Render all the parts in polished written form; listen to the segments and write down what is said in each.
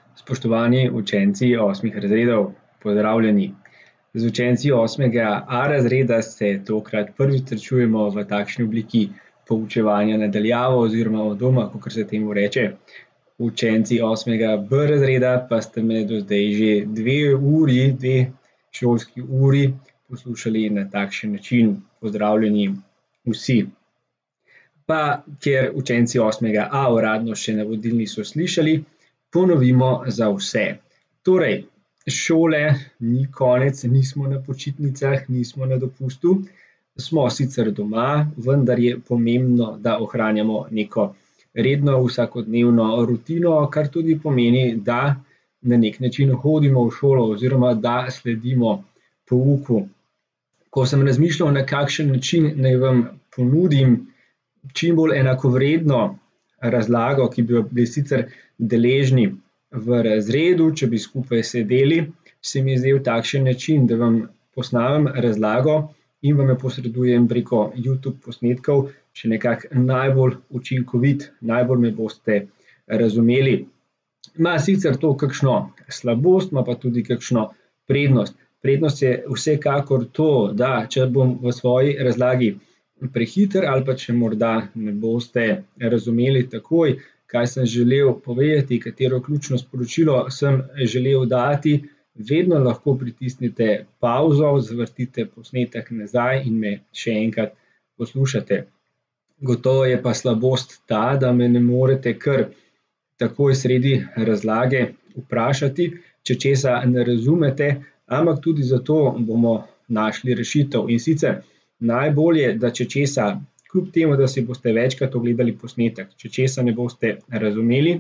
Spoštovani učenci 8. razredov, pozdravljeni. Z učenci 8. A razreda se tokrat prvič srečujemo v takšni obliki poučevanja na daljavo oziroma od doma, kakor se temu reče. Učenci 8. B razreda pa ste me do zdaj že dve šolski uri poslušali na takšen način. Pozdravljeni vsi. Pa ker učenci 8. A uradno še navodil niso slišali, ponovimo za vse. Torej, šole ni konec, nismo na počitnicah, nismo na dopustu. Smo sicer doma, vendar je pomembno, da ohranjamo neko redno vsakodnevno rutino, kar tudi pomeni, da na neki način hodimo v šolo oziroma da sledimo pouku. Ko sem razmišljal, na kakšen način naj vam ponudim čim bolj enakovredno razlago, ki bi jo bili sicer deležni v razredu, če bi skupaj sedeli, se mi je zdel takšen način, da vam posnamem razlago in vam jo posredujem preko YouTube posnetkov, še nekako najbolj učinkovit, najbolj me boste razumeli. Ima sicer to kakšno slabost, ima pa tudi kakšno prednost. Prednost je vsekakor to, da če bom v svoji razlagi prehiter ali pa če morda ne boste razumeli takoj, kaj sem želel povedati, katero ključno sporočilo sem želel dati, vedno lahko pritisnite pavzo, zavrtite posnetek nazaj in me še enkrat poslušate. Gotovo je pa slabost ta, da me ne morete kar takoj sredi razlage vprašati, če česa ne razumete, ampak tudi zato bomo našli rešitev. In sicer najbolje, da če česa, kljub temu, da si boste večkrat ogledali posnetek, če česa ne boste razumeli,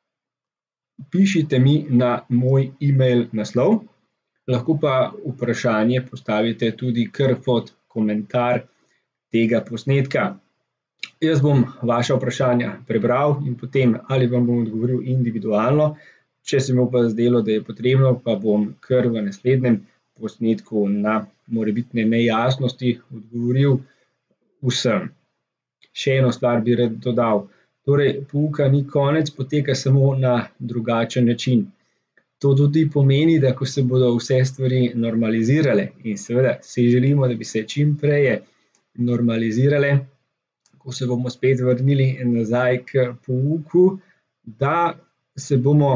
pišite mi na moj e-mail naslov, lahko pa vprašanje postavite tudi kar pod komentar tega posnetka. Jaz bom vaša vprašanja prebral in potem ali vam bom odgovoril individualno, če se mi bo pa zdelo, da je potrebno, pa bom kar v naslednjem posnetku na morebitne nejasnosti odgovoril vsem. Še eno stvar bi rad dodal. Torej, pouka ni konec, poteka samo na drugačen način. To tudi pomeni, da ko se bodo vse stvari normalizirale in seveda si želimo, da bi se čim prej normalizirale, ko se bomo spet vrnili nazaj k pouku, da se bomo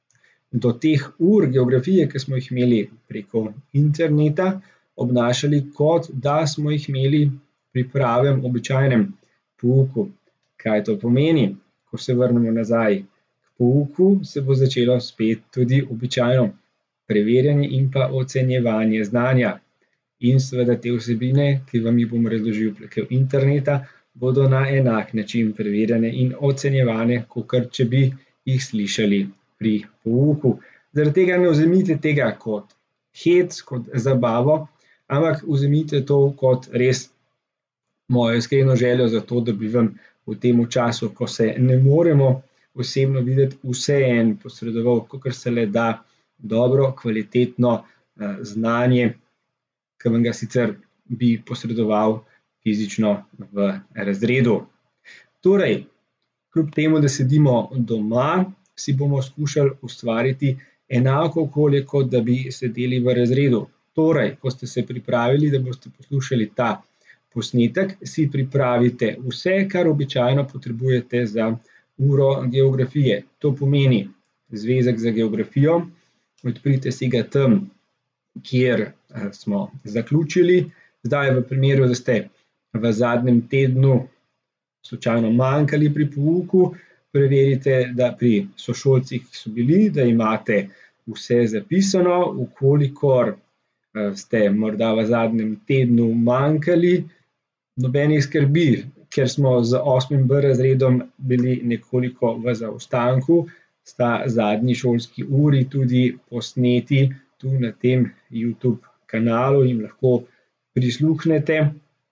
do teh ur geografije, ki smo jih imeli preko interneta, obnašali, kot da smo jih imeli pri pravem običajnem pouku. Kaj to pomeni? Ko se vrnemo nazaj k pouku, se bo začelo spet tudi običajno preverjanje in pa ocenjevanje znanja. In seveda te vsebine, ki vam jih bom razložil preko interneta, bodo na enak način preverjane in ocenjevane, kakor če bi jih slišali pri pouku. Zaradi tega ne vzemite tega kot hec, kot zabavo, ampak vzemite to kot res mojo iskreno željo za to, da bi vam v tem času, ko se ne moremo osebno videti, vseeno posredoval, kakor se le da, dobro, kvalitetno znanje, ki vam ga sicer bi posredoval fizično v razredu. Torej, kljub temu, da sedimo doma, si bomo skušali ustvariti enako okolje, kot da bi sedeli v razredu. Torej, ko ste se pripravili, da boste poslušali ta posnetek, si pripravite vse, kar običajno potrebujete za uro geografije. To pomeni zvezek za geografijo, odprite si ga tam, kjer smo zaključili. Zdaj v primeru, da ste v zadnjem tednu slučajno manjkali pri pouku, preverite, da pri sošolcih, ki so bili, da imate vse zapisano, vkolikor ste morda v zadnjem tednu manjkali, nobenih skrbi, ker smo z 8. B razredom bili nekoliko v zaostanku, sta zadnji šolski uri tudi posneti tu na tem YouTube kanalu in lahko prisluhnete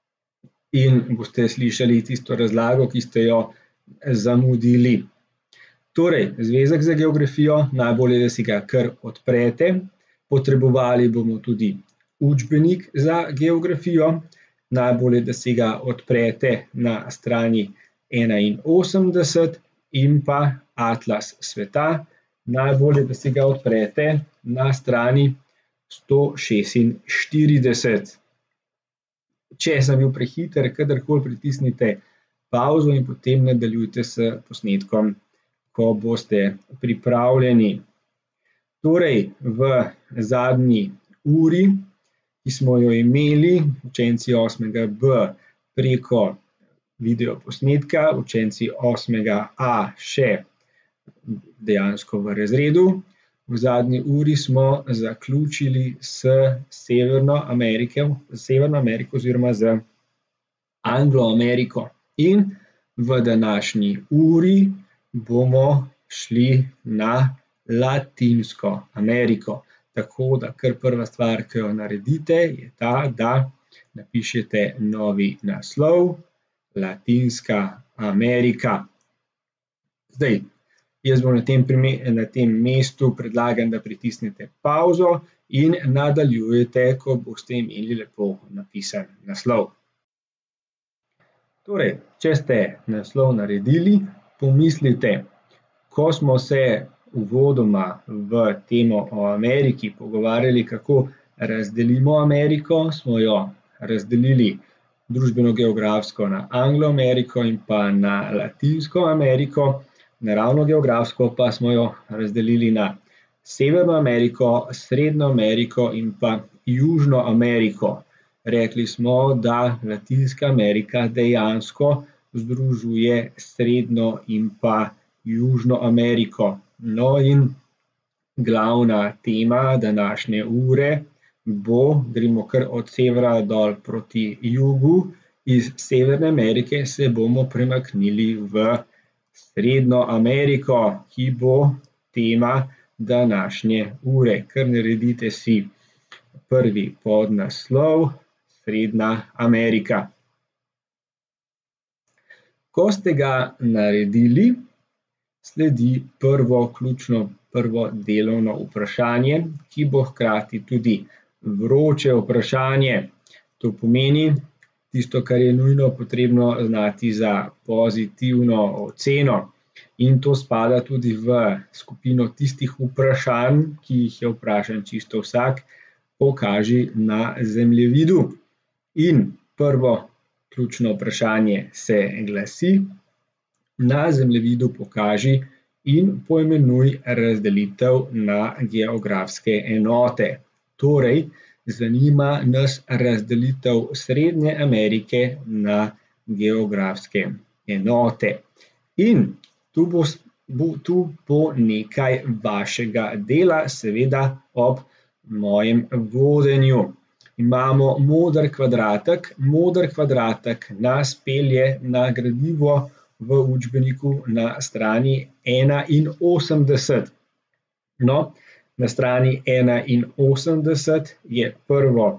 in boste slišali tisto razlago, ki ste jo zamudili. Torej, zvezek za geografijo, najbolje, da si ga kar odprete. Potrebovali bomo tudi učbenik za geografijo, najbolje, da si ga odprete na strani 81 in pa Atlas sveta najbolje, da si ga odprete na strani 146. Če sem bil prehiter, kadarkoli pritisnite pavzo in potem nadaljujte s posnetkom, ko boste pripravljeni. Torej, v zadnji uri, ki smo jo imeli, učenci 8.b preko videoposnetka, učenci 8.a še dejansko v razredu. V zadnji uri smo zaključili s Severno Ameriko oziroma z Anglo-Ameriko. In v današnji uri bomo šli na Latinsko Ameriko. Tako da kar prva stvar, ki jo naredite, je ta, da napišete novi naslov Latinska Amerika. Zdaj, jaz bom na tem mestu predlagam, da pritisnete pavzo in nadaljujete, ko boste imeli lepo napisan naslov. Torej, če ste naslov naredili, pomislite, ko smo se uvodoma v temo o Ameriki pogovarjali, kako razdelimo Ameriko, smo jo razdelili družbeno-geografsko na Anglo-Ameriko in pa na Latinsko Ameriko. Naravno-geografsko pa smo jo razdelili na Severno Ameriko, Srednjo Ameriko in pa Južno Ameriko. Rekli smo, da Latinska Amerika dejansko združuje Srednjo in pa Južno Ameriko. No, in glavna tema današnje ure bo, gremo kar od severa dol proti jugu, iz Severne Amerike se bomo premaknili v Srednjo Ameriko, ki bo tema današnje ure. Kar naredite si prvi podnaslov Srednja Amerika. Ko ste ga naredili, sledi prvo delovno vprašanje, ki bo hkrati tudi vroče vprašanje. To pomeni tisto, kar je nujno potrebno znati za pozitivno oceno. In to spada tudi v skupino tistih vprašanj, ki jih je vprašan čisto vsak, pokaži na zemljevidu. In prvo ključno vprašanje se glasi: na zemljevidu pokaži in poimenuj razdelitev na geografske enote. Torej, zanima nas razdelitev Srednje Amerike na geografske enote. In tu bo nekaj vašega dela, seveda ob mojem vodenju. Imamo moder kvadratek. Moder kvadratek nas pelje na gradivo v učbeniku na strani 81. No, na strani 81 je prvo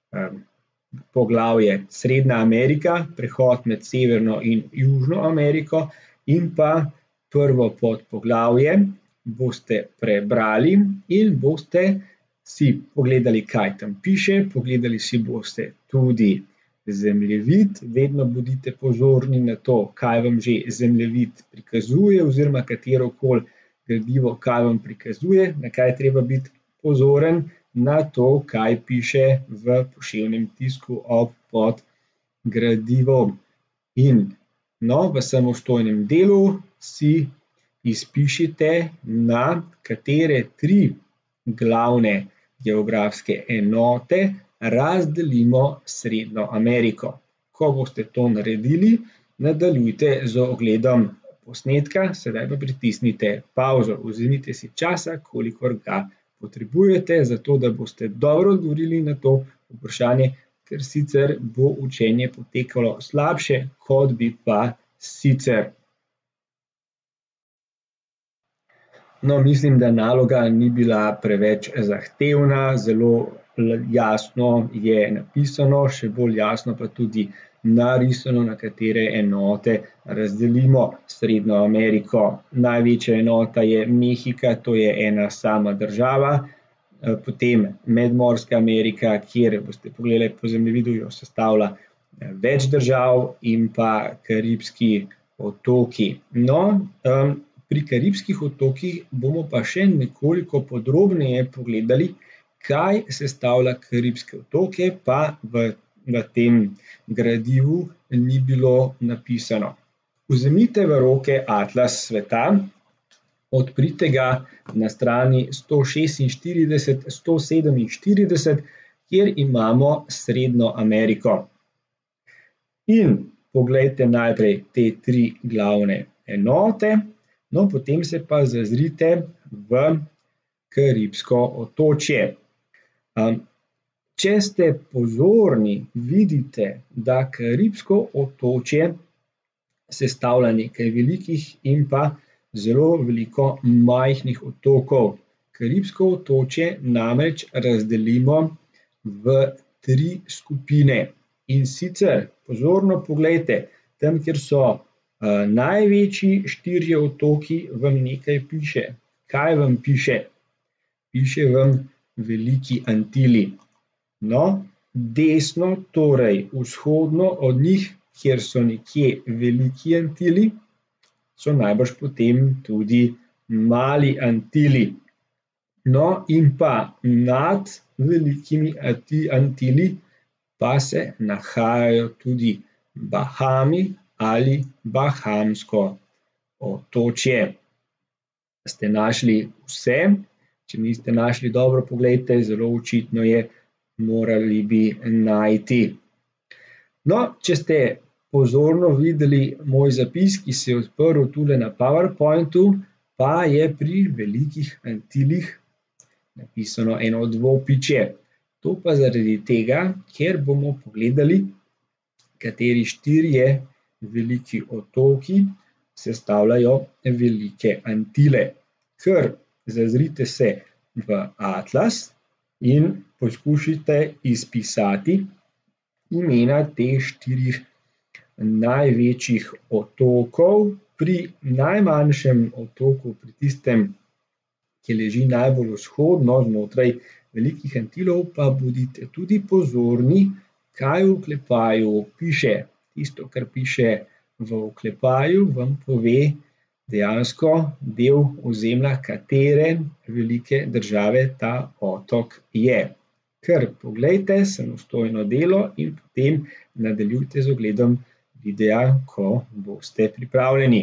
poglavje Srednja Amerika, prehod med Severno in Južno Ameriko, in pa prvo podpoglavje boste prebrali in boste si pogledali, kaj tam piše, pogledali si boste tudi zemljevid. Vedno bodite pozorni na to, kaj vam že zemljevid prikazuje oziroma katerokoli gradivo, kaj vam prikazuje, na kaj treba biti pozoren, na to, kaj piše v poševnem tisku ob pod gradivom. In v samostojnem delu si izpišite, na katere 3 glavne geografske enote razdelimo Srednjo Ameriko. Ko boste to naredili, nadaljujte z ogledom posnetka, sedaj pa pritisnite pavzo. Vzemite si časa, kolikor ga potrebujete, zato da boste dobro odgovorili na to vprašanje, ker sicer bo učenje potekalo slabše, kot bi pa sicer. No, mislim, da naloga ni bila preveč zahtevna, zelo jasno je napisano, še bolj jasno pa tudi narisano, na katere enote razdelimo Srednjo Ameriko. Največja enota je Mehika, to je ena sama država, potem Medmorska Amerika, kjer boste pogledali po zemljevidu, jo sestavlja več držav, in pa Karibski otoki. No, pri Karibskih otokih bomo pa še nekoliko podrobneje pogledali, kaj sestavlja Karibske otoke, pa v tem gradivu ni bilo napisano. Vzemite v roke atlas sveta, odprite ga na strani 146–147, kjer imamo Srednjo Ameriko. In poglejte najprej te 3 glavne enote, no, potem se pa zazrite v Karibsko otočje. Če ste pozorni, vidite, da Karibsko otočje sestavlja nekaj velikih in pa zelo veliko majhnih otokov. Karibsko otočje namreč razdelimo v 3 skupine. In sicer, pozorno poglejte, tam, kjer so največji 4 otoki, vam nekaj piše. Kaj vam piše? Piše vam Veliki Antili. No, desno, torej vzhodno od njih, kjer so nekje Veliki Antili, so najbrž potem tudi Mali Antili. No, in pa nad Velikimi Antili pa se nahajajo tudi Bahami ali Bahamsko otočje. Ste našli vse? Če niste našli, dobro poglejte, zelo očitno je, morali bi najti. No, če ste pozorno videli moj zapis, ki se je odprl tule na PowerPointu, pa je pri Velikih Antilih napisano eno dvopičje. To pa zaradi tega, ker bomo pogledali, kateri 4 veliki otoki sestavljajo Velike Antile. Ker zazrite se v atlas in poskušajte izpisati imena teh 4 največjih otokov. Pri najmanjšem otoku, pri tistem, ki leži najbolj vzhodno znotraj Velikih Antilov, pa bodite tudi pozorni, kaj v oklepaju piše. Tisto, kar piše v oklepaju, vam pove dejansko del ozemlja, katere velike države ta otok je. Kar poglejte samostojno delo in potem nadaljujte z ogledom videa, ko boste pripravljeni.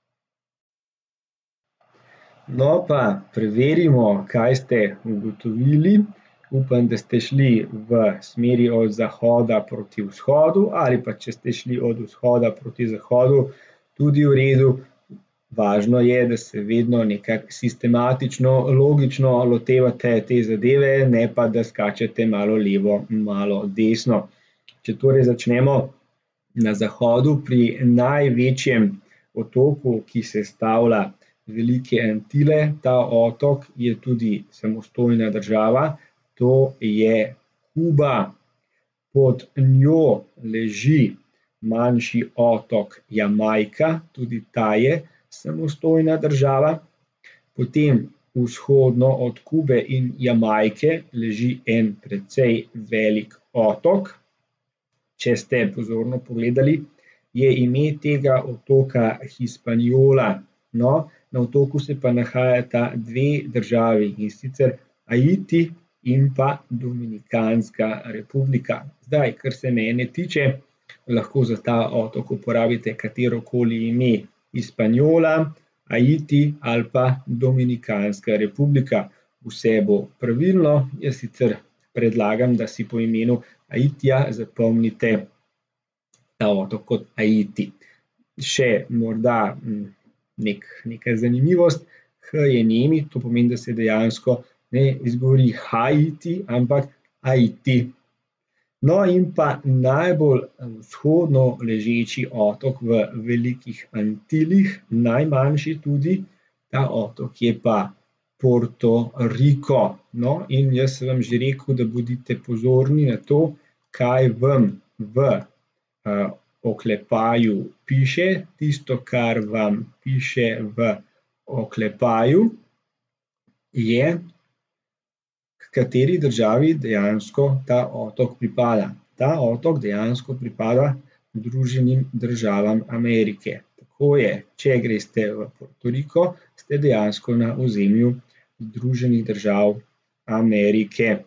No, pa preverimo, kaj ste ugotovili. Upam, da ste šli v smeri od zahoda proti vzhodu, ali pa če ste šli od vzhoda proti zahodu, tudi v redu. Važno je, da se vedno nekako sistematično, logično lotevate te zadeve, ne pa da skačete malo levo, malo desno. Če torej začnemo na zahodu pri največjem otoku, ki sestavlja Velike Antile, ta otok je tudi samostojna država, to je Kuba. Pod njo leži manjši otok Jamajka, tudi ta je samostojna država. Potem vzhodno od Kube in Jamajke leži en precej velik otok. Če ste pozorno pogledali, je ime tega otoka Hispaniola. No, na otoku se pa nahajata 2 državi, in sicer Haiti in pa Dominikanska republika. Zdaj, kar se mene tiče, lahko za ta otok uporabite katerokoli ime, Hispaniola, Haiti ali pa Dominikanska republika. Vse bo pravilno, jaz sicer predlagam, da si po imenu Haitija zapomnite ta otok kot Haiti. Še morda neka zanimivost, H je nemi, to pomeni, da se dejansko ne izgovori Haiti, ampak Haiti. No, in pa najbolj vzhodno ležeči otok v Velikih Antilih, najmanjši tudi, ta otok je pa Porto Rico. No, in jaz sem vam že rekel, da bodite pozorni na to, kaj vam v oklepaju piše. Tisto, kar vam piše v oklepaju, je, k kateri državi dejansko ta otok pripada. Ta otok dejansko pripada Združenim državam Amerike. Tako je, če greste v Puerto Rico, ste dejansko na ozemlju Združenih držav Amerike.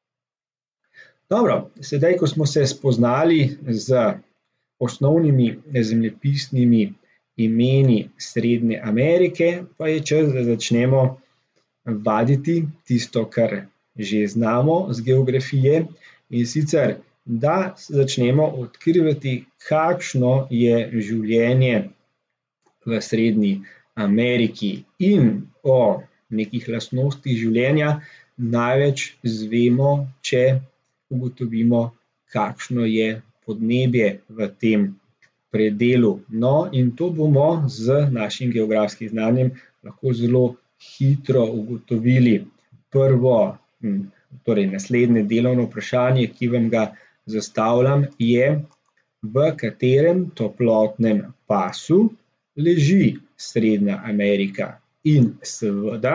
Dobro, sedaj, ko smo se spoznali z osnovnimi zemljepisnimi imeni Srednje Amerike, pa je čas, da začnemo vaditi tisto, kar že znamo z geografije, in sicer, da začnemo odkrivati, kakšno je življenje v Srednji Ameriki, in o nekih lastnostih življenja največ izvemo, če ugotovimo, kakšno je podnebje v tem predelu. No, in to bomo z našim geografskim znanjem lahko zelo hitro ugotovili. Prvo, torej naslednje delovno vprašanje, ki vam ga zastavljam, je, v katerem toplotnem pasu leži Srednja Amerika. In seveda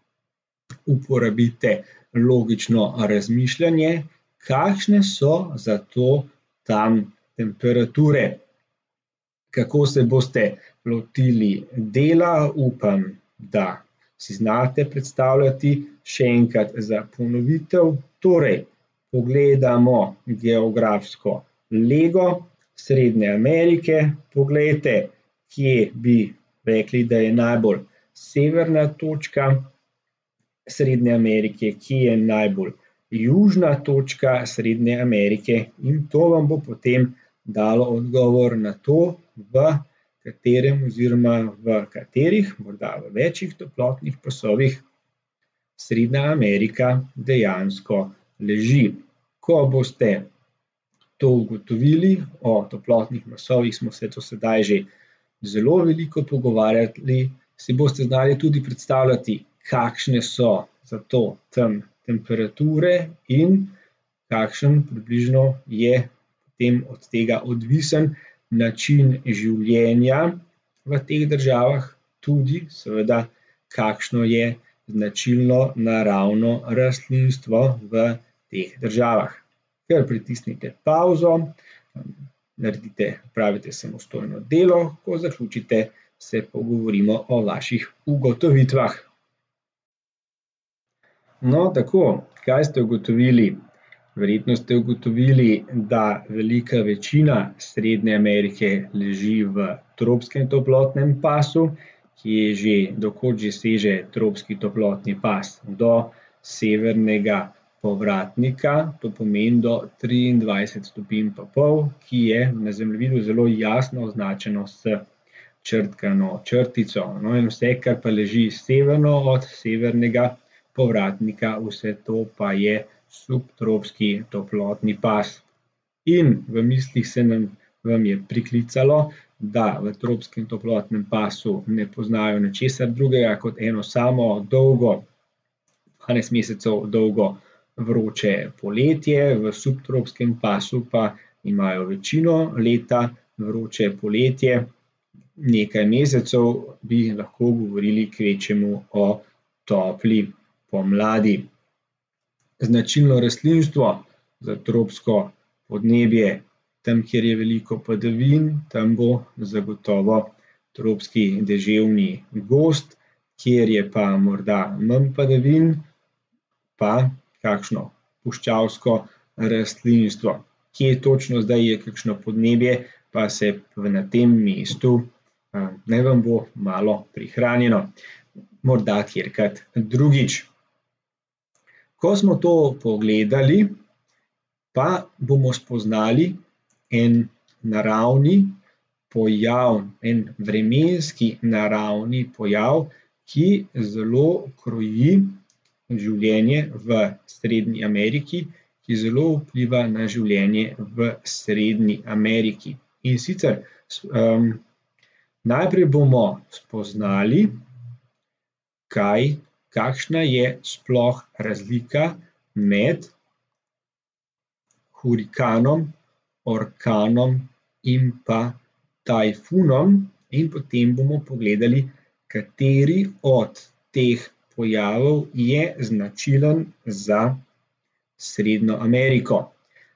uporabite logično razmišljanje, kakšne so zato tam temperature. Kako se boste lotili dela, upam, da si znate predstavljati. Še enkrat za ponovitev, torej pogledamo geografsko lego Srednje Amerike, poglejte, kje bi rekli, da je najbolj severna točka Srednje Amerike, kje je najbolj južna točka Srednje Amerike, in to vam bo potem dalo odgovor na to, v katerem oziroma v katerih, morda v večjih toplotnih pasovih, Srednja Amerika dejansko leži. Ko boste to ugotovili, o toplotnih pasovih smo se do sedaj že zelo veliko pogovarjali, si boste znali tudi predstavljati, kakšne so zato tam temperature in kakšen približno je potem od tega odvisen način življenja v teh državah, tudi seveda, kakšno je značilno naravno rastlinstvo v teh državah. Kar pritisnite pavzo, opravite samostojno delo, ko zaključite, se pogovorimo o vaših ugotovitvah. No, tako, kaj ste ugotovili? Verjetno ste ugotovili, da velika večina Srednje Amerike leži v tropskem toplotnem pasu, do kod že seže tropski toplotni pas? Do severnega povratnika, to pomeni do 23,5 stopinj, ki je na zemljevidu zelo jasno označeno s črtkano črtico. No, in vse, kar pa leži severno od severnega povratnika, vse to pa je subtropski toplotni pas. In v mislih vam je priklicalo, da v tropskem toplotnem pasu ne poznajo ničesar drugega kot eno samo dolgo, 12 mesecev dolgo vroče poletje, v subtropskem pasu pa imajo večino leta vroče poletje, nekaj mesecev bi lahko govorili kvečjemu o topli pomladi. Značilno rastlinstvo za tropsko podnebje, tam, kjer je veliko padavin, tam bo zagotovo tropski deževni gozd, kjer je pa morda manj padavin, pa kakšno puščavsko rastlinstvo. Kje točno zdaj je kakšno podnebje, pa se na tem mestu naj vam bo malo prihranjeno, morda kjerkrat drugič. Ko smo to pogledali, pa bomo spoznali en naravni pojav, en vremenski naravni pojav, ki zelo kroji življenje v Srednji Ameriki, ki zelo vpliva na življenje v Srednji Ameriki. In sicer najprej bomo spoznali, kakšna je sploh razlika med hurikanom, orkanom in pa tajfunom, in potem bomo pogledali, kateri od teh pojavov je značilen za Srednjo Ameriko.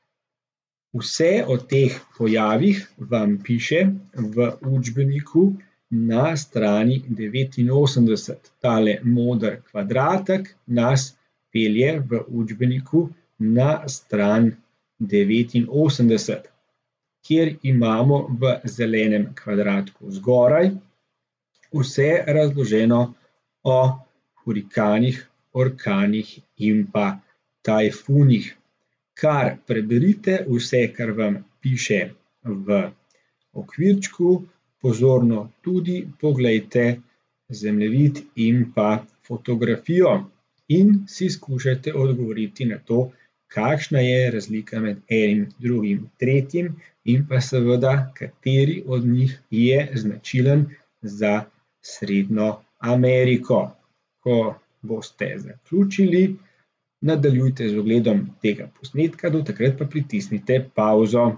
Vse o teh pojavih vam piše v učbeniku na strani 89. Tale moder kvadratek nas pelje v učbeniku na stran 89, kjer imamo v zelenem kvadratku zgoraj vse razloženo o hurikanih, orkanih in pa tajfunih. Kar preberite vse, kar vam piše v okvirčku, pozorno tudi poglejte zemljevid in pa fotografijo in si skušajte odgovoriti na to, kakšna je razlika med enim, drugim, tretjim in pa seveda, kateri od njih je značilen za Srednjo Ameriko. Ko boste zaključili, nadaljujte z ogledom tega posnetka, do takrat pa pritisnite pavzo.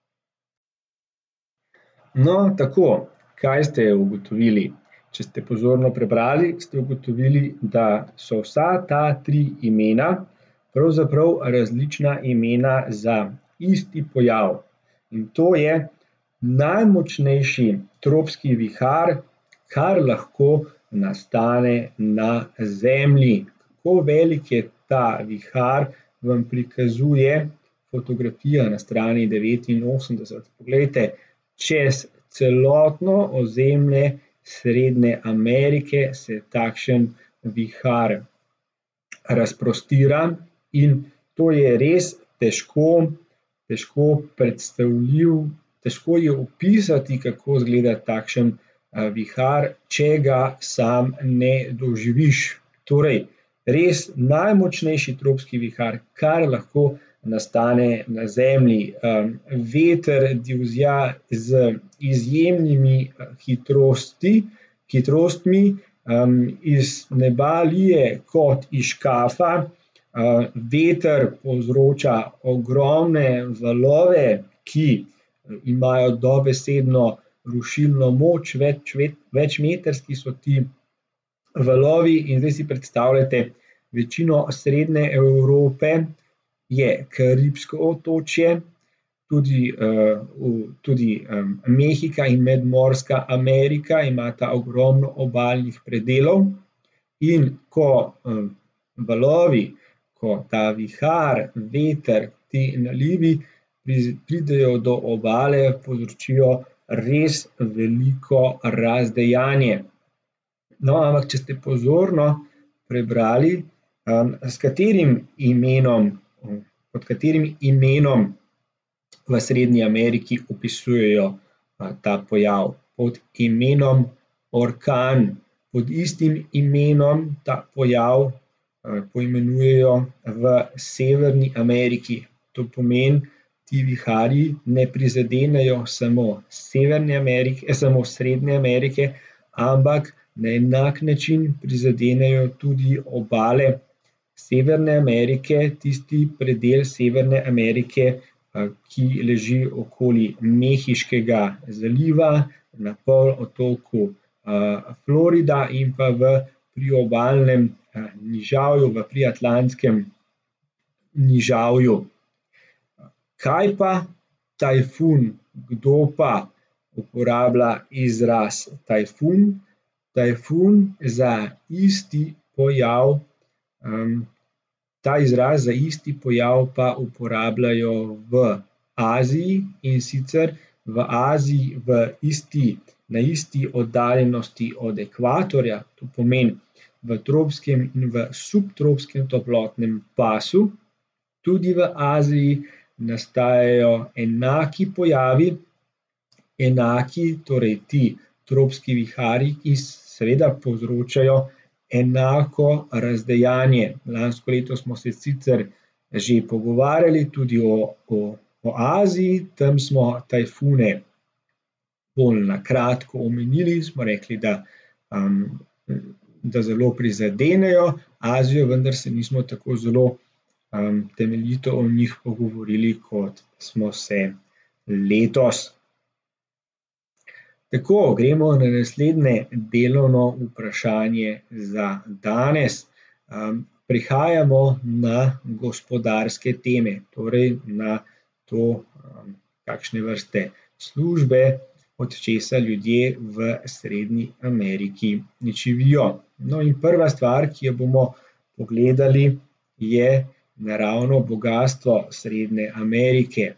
No, tako, kaj ste ugotovili? Če ste pozorno prebrali, ste ugotovili, da so vsa ta tri imena pravzaprav različna imena za isti pojav. In to je najmočnejši tropski vihar, kar lahko nastane na Zemlji. Kako velik je ta vihar, vam prikazuje fotografija na strani 89. Poglejte, čez celotno ozemlje Srednje Amerike se takšen vihar razprostira in to je res težko predstavljiv, težko je opisati, kako izgleda takšen vihar, če ga sam ne doživiš. Torej, res najmočnejši tropski vihar, kar lahko nastane na Zemlji. Veter divja z izjemnimi hitrostmi, iz neba lije kot iz škafa, veter povzroča ogromne valove, ki imajo dobesedno rušilno moč, večmetrski so ti valovi in zdaj si predstavljate, večino Srednje Evrope je Karibsko otočje, tudi Mehika in Medmorska Amerika imata ogromno obalnih predelov in ko valovi, ko ta vihar, veter, ti nalivi pridejo do obale, povzročijo res veliko razdejanje. No, ampak če ste pozorno prebrali, pod katerim imenom v Srednji Ameriki opisujejo ta pojav? Pod imenom orkan. Pod istim imenom ta pojav poimenujejo v Severni Ameriki. To pomeni, ti viharji ne prizadenejo samo Srednje Amerike, ampak na enak način prizadenejo tudi obale Severne Amerike, tisti predel Severne Amerike, ki leži okoli Mehiškega zaliva, na polotoku Florida in pa v priobalnem nižavju, v priatlantskem nižavju. Kaj pa tajfun? Kdo pa uporablja izraz tajfun? Tajfun za isti pojav, ta izraz za isti pojav pa uporabljajo v Aziji, in sicer v Aziji na isti oddaljenosti od ekvatorja, to pomeni v tropskem in v subtropskem toplotnem pasu, tudi v Aziji nastajajo enaki pojavi, torej ti tropski viharji, ki seveda povzročajo enako razdejanje. Lansko leto smo se sicer že pogovarjali tudi o Aziji, tam smo tajfune bolj na kratko omenili, smo rekli, da zelo prizadenejo Azijo, vendar se nismo tako zelo temeljito o njih pogovorili, kot smo se letos. Tako, gremo na naslednje delovno vprašanje za danes. Prihajamo na gospodarske teme, torej na to, kakšne vrste službe od česa ljudje v Srednji Ameriki živijo. No, in prva stvar, ki jo bomo pogledali, je naravno bogastvo Srednje Amerike.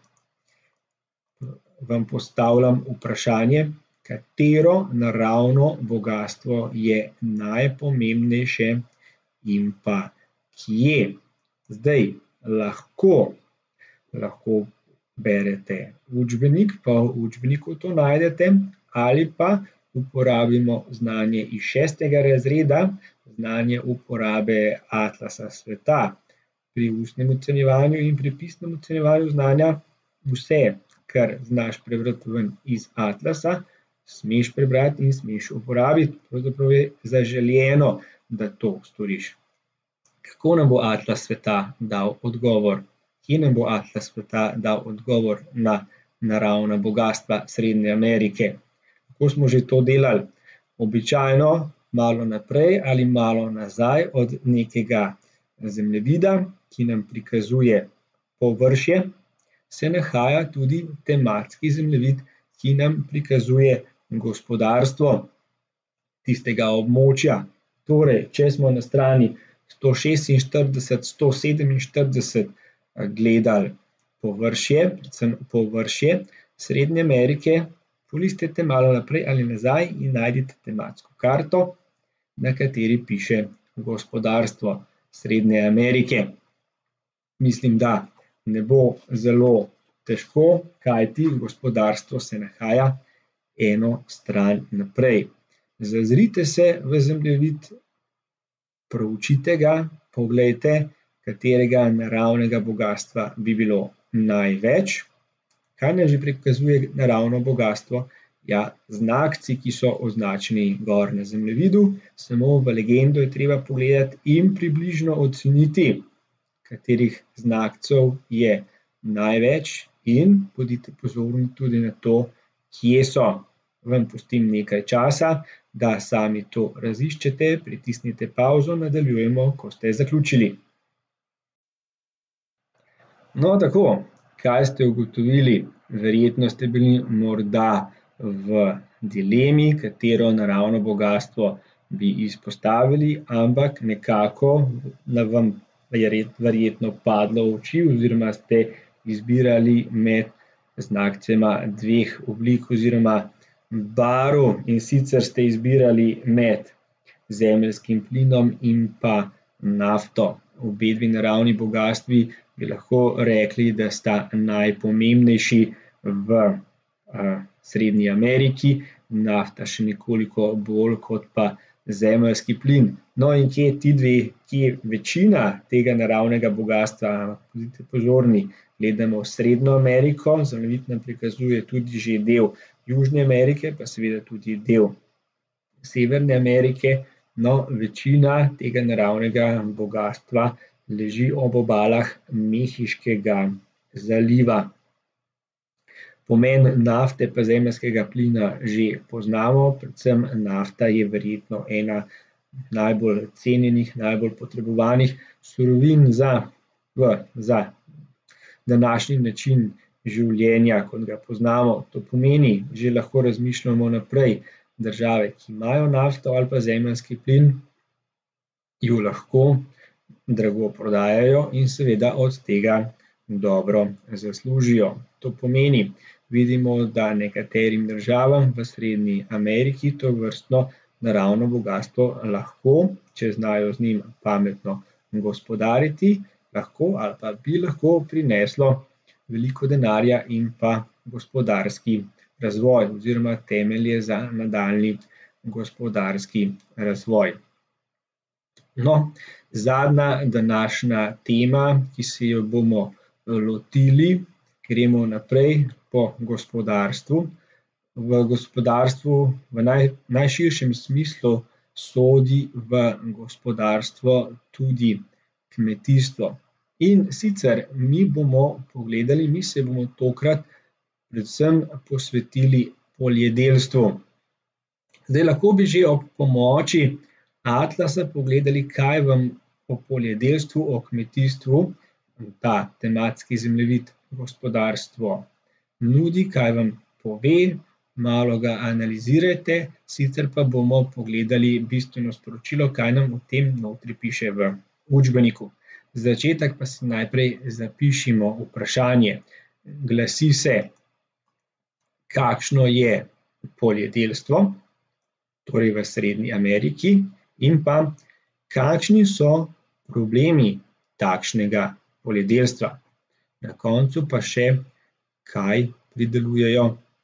Vam postavljam vprašanje, katero naravno bogastvo je najpomembnejše in pa kje. Zdaj, lahko berete učbenik, pa v učbeniku to najdete, ali pa uporabimo znanje iz 6. razreda, znanje uporabe atlasa sveta. Pri ustnem ocenjevanju in pri pisnem ocenjevanju znanja vse, kar znaš prebrati ven iz atlasa, smeš prebrati in smeš uporabiti. Pravzaprav je zaželeno, da to storiš. Kako nam bo atlas sveta dal odgovor? Kje nam bo atlas sveta dal odgovor na naravna bogastva Srednje Amerike? Kako smo že to delali? Običajno malo naprej ali malo nazaj od nekega zemljevida, ki nam prikazuje površje, se nahaja tudi tematski zemljevid, ki nam prikazuje gospodarstvo tistega območja. Torej, če smo na strani 146, 147 gledali površje, predvsem površje Srednje Amerike, polistite malo naprej ali nazaj in najdite tematsko karto, na kateri piše gospodarstvo Srednje Amerike. Mislim, da ne bo zelo težko, kajti gospodarstvo se nahaja eno stran naprej. Zazrite se v zemljevid, proučite ga, poglejte, katerega naravnega bogastva bi bilo največ. Kaj nam že prikazuje naravno bogastvo? Ja, znakci, ki so označeni gor na zemljevidu, samo v legendo je treba pogledati in približno oceniti, katerih znakcev je največ, in bodite pozorni tudi na to, kje so. Vam pustim nekaj časa, da sami to raziščete, pritisnite pavzo, nadaljujemo, ko ste zaključili. No, tako, kaj ste ugotovili? Verjetno ste bili morda v dilemi, katero naravno bogastvo bi izpostavili, ampak nekako vam je verjetno padlo v oči oziroma ste izbirali med znakcema dveh oblik oziroma barv, in sicer ste izbirali med zemeljskim plinom in pa nafto. Obedve naravni bogastvi bi lahko rekli, da sta najpomembnejši v Srednji Ameriki, nafta še nekoliko bolj kot pa zemeljski plin. No, in kje večina tega naravnega bogastva? Bodite pozorni, gledamo Srednjo Ameriko, zemljevid nam prikazuje tudi že del Južne Amerike, pa seveda tudi del Severne Amerike. No, večina tega naravnega bogastva leži ob obalah Mehiškega zaliva. Pomen nafte pa zemeljskega plina že poznamo, predvsem nafta je verjetno ena najbolj cenjenih, najbolj potrebovanih surovin za današnji način življenja, kot ga poznamo. To pomeni, že lahko razmišljamo naprej, države, ki imajo nafto ali pa zemeljski plin, jo lahko drago prodajajo in seveda od tega dobro zaslužijo. To pomeni, vidimo, da nekaterim državam v Srednji Ameriki tovrstno naravno bogastvo lahko, če znajo z njim pametno gospodariti, lahko ali pa bi lahko prineslo veliko denarja in pa gospodarski razvoj oziroma temelje za nadaljnji gospodarski razvoj. No, zadnja današnja tema, ki se jo bomo lotili, gremo naprej po gospodarstvu. V gospodarstvu v najširšem smislu sodi v gospodarstvo tudi kmetijstvo. In sicer mi se bomo tokrat predvsem posvetili poljedelstvu. Zdaj, lahko bi že ob pomoči atlasa pogledali, kaj vam o poljedelstvu, o kmetijstvu ta tematski zemljevid gospodarstvo nudi, kaj vam pove. malo ga analizirajte, sicer pa bomo pogledali bistveno sporočilo, kaj nam o tem notri piše v učbeniku. Za začetek pa si najprej zapišimo vprašanje. Glasi se, kakšno je poljedelstvo, torej v Srednji Ameriki, in pa kakšni so problemi takšnega poljedelstva. Na koncu pa še, kaj pridelujejo.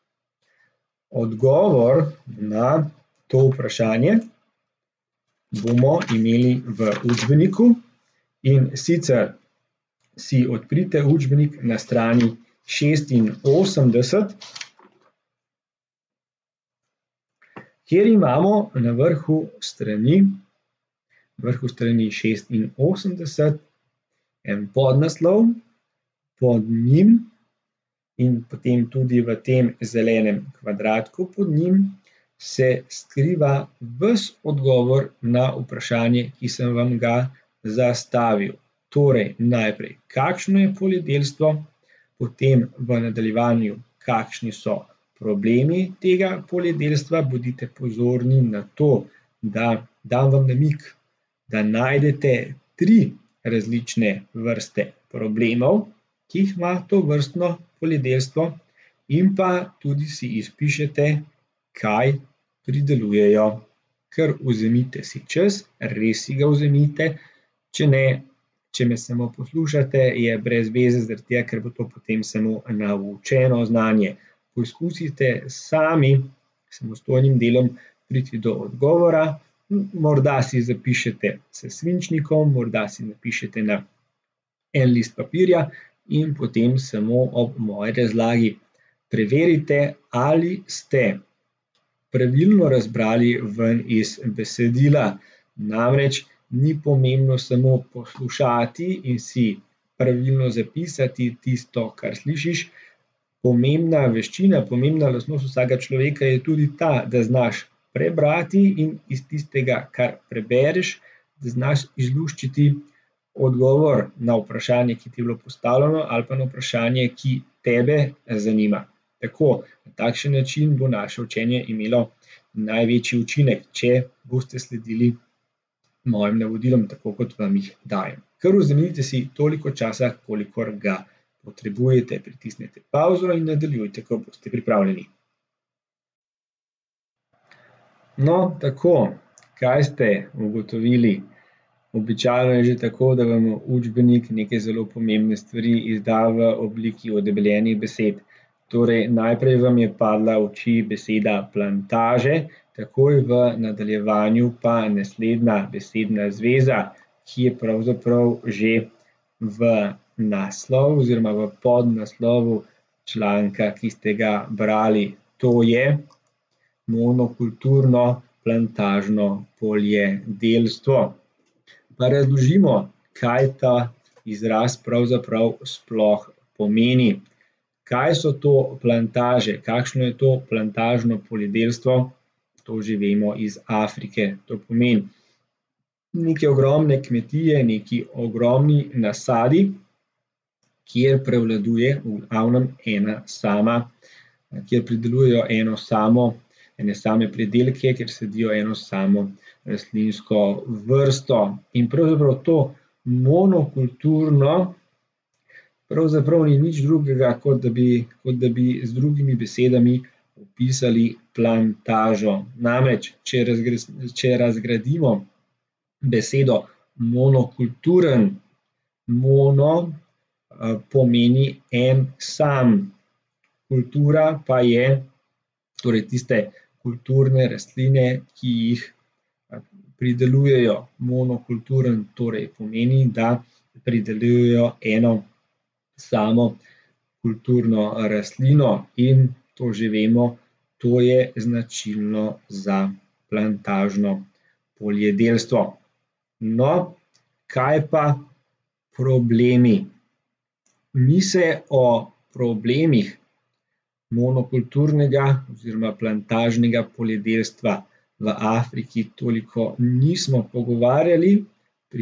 Odgovor na to vprašanje bomo imeli v učbeniku, in sicer si odprite učbenik na strani 86, kjer imamo na vrhu strani 86 en podnaslov, pod njim in potem tudi v tem zelenem kvadratku pod njim se skriva ves odgovor na vprašanje, ki sem vam ga zastavil. Torej, najprej, kakšno je poljedelstvo, potem v nadaljevanju, kakšni so problemi tega poljedelstva. Bodite pozorni na to, da dam vam namig, da najdete 3 različne vrste problemov, ki jih ima tovrstno poljedelstvo, in pa tudi si izpišete, kaj pridelujejo. Kar vzemite si čas, res si ga vzemite, če ne, če me samo poslušate, je brez veze, zaradi tega, ker bo to potem samo naučeno znanje. Poskusite sami samostojnim delom priti do odgovora, morda si zapišete s svinčnikom, morda si napišete na en list papirja in potem samo ob moji razlagi preverite, ali ste pravilno razbrali ven iz besedila. Namreč ni pomembno samo poslušati in si pravilno zapisati tisto, kar slišiš. Pomembna veščina, pomembna lastnost vsakega človeka je tudi ta, da znaš prebrati in iz tistega, kar prebereš, da znaš izluščiti odgovor na vprašanje, ki ti je bilo postavljeno, ali pa na vprašanje, ki tebe zanima. Tako, na takšen način bo naše učenje imelo največji učinek, če boste sledili mojim navodilom, tako kot vam jih dajem. Kar vzemite si toliko časa, kolikor ga potrebujete, pritisnete pavzo in nadaljujte, ko boste pripravljeni. No, tako, kaj ste ugotovili? Običajno je že tako, da vam učbenik neke zelo pomembne stvari izda v obliki odebljenih besed. Torej, najprej vam je padla v oči beseda plantaže, takoj v nadaljevanju pa naslednja besedna zveza, ki je pravzaprav že v naslovu oziroma v podnaslovu članka, ki ste ga brali. To je monokulturno plantažno poljedelstvo. Pa razložimo, kaj ta izraz pravzaprav sploh pomeni. Kaj so to plantaže? Kakšno je to plantažno poljedelstvo? To že vemo iz Afrike. To pomeni neke ogromne kmetije, neki ogromni nasadi, kjer prevladuje v glavnem ena sama, kjer pridelujejo ene same pridelke, kjer sedijo eno samo rastlinsko vrsto. In pravzaprav to monokulturno pravzaprav ni nič drugega, kot da bi z drugimi besedami opisali plantažo. Namreč, če razgradimo besedo monokulturen, mono pomeni en sam, kultura pa je, torej tiste kulturne rastline, ki jih pridelujejo. Monokulturen torej pomeni, da pridelujejo eno samo kulturno rastlino, in to že vemo, to je značilno za plantažno poljedelstvo. No, kaj pa problemi? Mi se o problemih monokulturnega oziroma plantažnega poljedelstva v Afriki toliko nismo pogovarjali,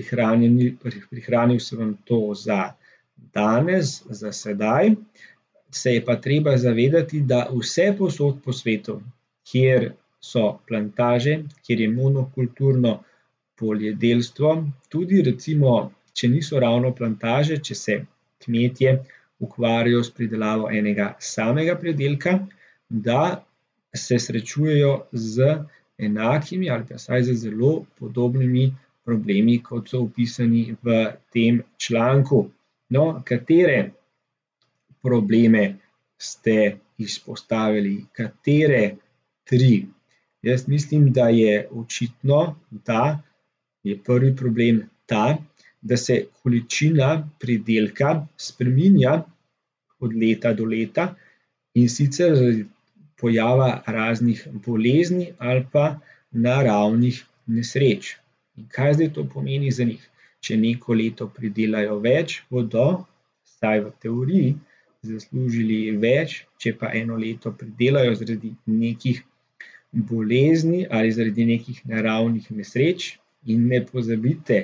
prihranil sem vam to za danes, za sedaj. se je pa treba zavedati, da vse povsod po svetu, kjer so plantaže, kjer je monokulturno poljedelstvo, tudi recimo, če niso ravno plantaže, če se kmetje ukvarjajo s pridelavo enega samega pridelka, da se srečujejo z enakimi ali pa vsaj z zelo podobnimi problemi, kot so opisani v tem članku. No, katere probleme ste izpostavili? Katere 3? Jaz mislim, da je očitno, da je prvi problem ta, da se količina pridelka spreminja od leta do leta, in sicer zaradi pojava raznih bolezni ali pa naravnih nesreč. In kaj zdaj to pomeni za njih? Če neko leto pridelajo več, bodo, vsaj v teoriji, zaslužili več, če pa eno leto pridelajo zaradi nekih bolezni ali zaradi nekih naravnih nesreč. In ne pozabite,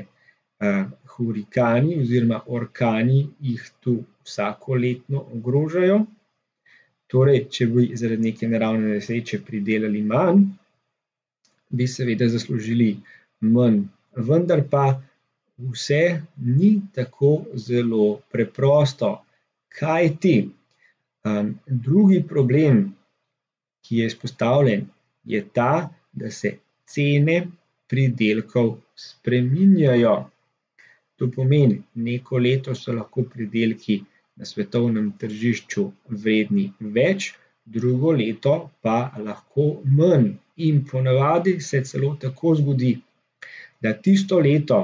hurikani oziroma orkani jih tu vsakoletno ogrožajo. Torej, če bi zaradi neke naravne nesreče pridelali manj, bi seveda zaslužili manj. Vendar pa vse ni tako zelo preprosto. Kajti, drugi problem, ki je izpostavljen, je ta, da se cene pridelkov spreminjajo. To pomeni, neko leto so lahko pridelki na svetovnem tržišču vredni več, drugo leto pa lahko manj. In ponavadi se celo tako zgodi, da tisto leto,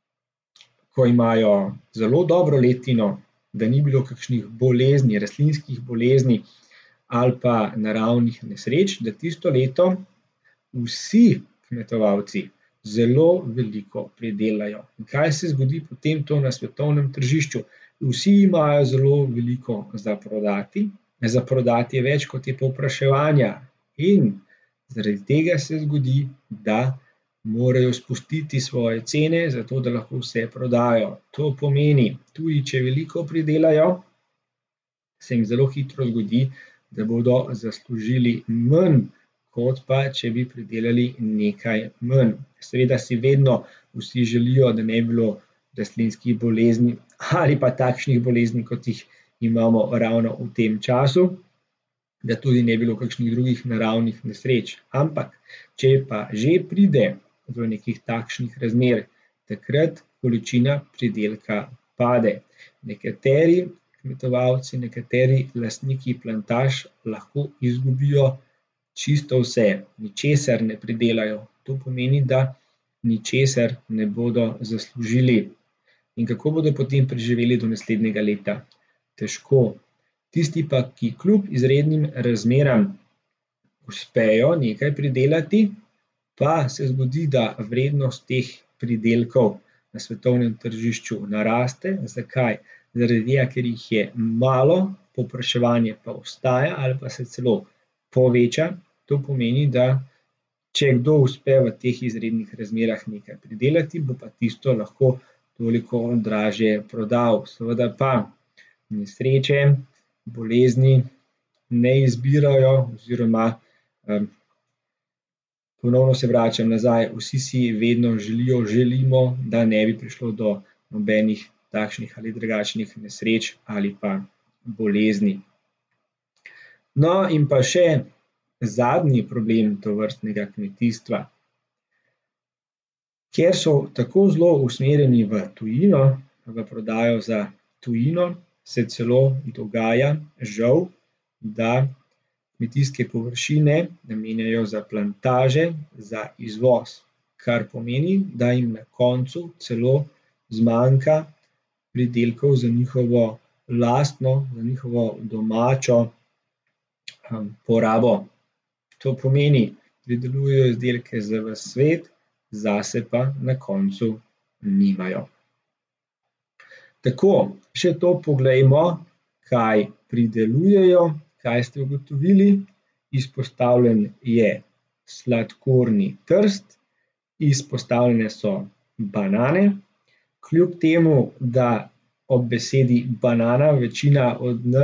ko imajo zelo dobro letino, da ni bilo kakšnih bolezni, rastlinskih bolezni ali pa naravnih nesreč, da tisto leto vsi kmetovalci zelo veliko pridelajo. In kaj se zgodi potem to na svetovnem tržišču? Vsi imajo zelo veliko za prodati je več, kot je povpraševanja. In zaradi tega se zgodi, da morajo spustiti svoje cene, zato da lahko vse prodajo. To pomeni, tudi če veliko pridelajo, se jim zelo hitro zgodi, da bodo zaslužili manj, kot pa če bi pridelali nekaj manj. Seveda si vedno vsi želijo, da ne bi bilo rastlinskih bolezni ali pa takšnih bolezni, kot jih imamo ravno v tem času, da tudi ne bi bilo kakšnih drugih naravnih nesreč. Ampak, če pa že pride do nekih takšnih razmer, takrat količina pridelka pade. Nekateri kmetovalci, nekateri lastniki plantaž lahko izgubijo čisto vse, ničesar ne pridelajo. To pomeni, da ničesar ne bodo zaslužili. In kako bodo potem preživeli do naslednjega leta? Težko. Tisti pa, ki kljub izrednim razmeram uspejo nekaj pridelati, pa se zgodi, da vrednost teh pridelkov na svetovnem tržišču naraste. Zakaj? Zaradi tega, ker jih je malo, povpraševanje pa ostaja ali pa se celo poveča. To pomeni, da če kdo uspe v teh izrednih razmerah nekaj pridelati, bo pa tisto lahko toliko dražje prodal. Seveda pa nesreče, bolezni ne izbirajo oziroma ponovno se vračam nazaj, vsi si vedno želimo, da ne bi prišlo do nobenih takšnih ali drugačnih nesreč ali pa bolezni. No, in pa še zadnji problem tovrstnega kmetijstva. Ker so tako zelo usmerjeni v tujino, v prodajo za tujino, se celo dogaja, žal, da kmetijske površine namenjajo za plantaže, za izvoz, kar pomeni, da jim na koncu celo zmanjka pridelkov za njihovo lastno, za njihovo domačo porabo. To pomeni, pridelujejo izdelke za ves svet, zase pa na koncu nimajo. Tako, še to poglejmo, kaj pridelujejo, kaj ste ugotovili. Izpostavljen je sladkorni trst, izpostavljene so banane. Kljub temu, da ob besedi banana večina od nas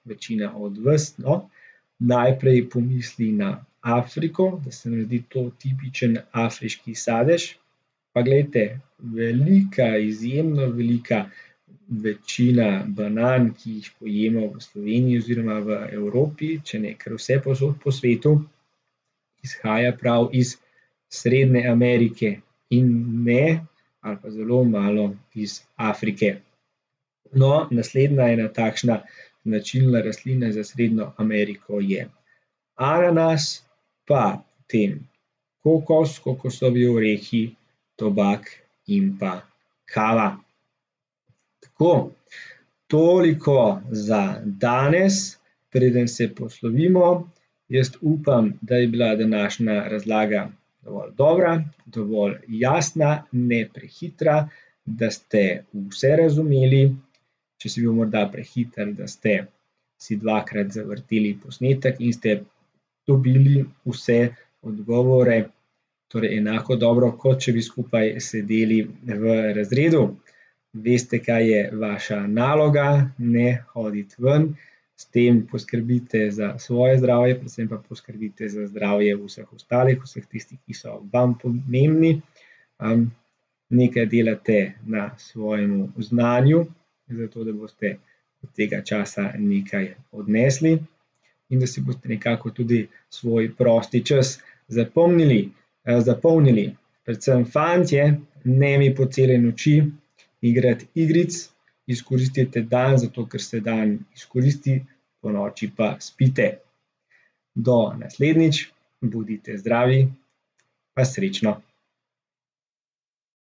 večina od vas, no, najprej pomisli na Afriko, da se naredi to tipičen afriški sadež. Pa glejte, izjemno velika večina banan, ki jih pojemo v Sloveniji oziroma v Evropi, če ne kar vse povsod po svetu, izhaja prav iz Srednje Amerike in ne ali pa zelo malo iz Afrike. No, naslednja ena takšna značilna rastlina za Srednjo Ameriko je ananas, pa potem kokos, kokosovi orehi, tobak in pa kava. Tako, toliko za danes, preden se poslovimo. Jaz upam, da je bila današnja razlaga dovolj dobra, dovolj jasna, ne prehitra, da ste vse razumeli. Če si bil morda prehiter, da ste si dvakrat zavrteli posnetek in ste dobili vse odgovore, torej enako dobro, kot če bi skupaj sedeli v razredu. Veste, kaj je vaša naloga, ne hoditi ven, s tem poskrbite za svoje zdravje, predvsem pa poskrbite za zdravje vseh ostalih, vseh tistih, ki so vam pomembni. Nekaj delate na svojem znanju, zato da boste od tega časa nekaj odnesli in da si boste nekako tudi svoj prosti čas zapolnili. Predvsem fantje, ne mi po cele noči igrati igric, izkoristite dan, zato ker se dan izkoristi, ponoči pa spite. Do naslednjič, bodite zdravi, pa srečno.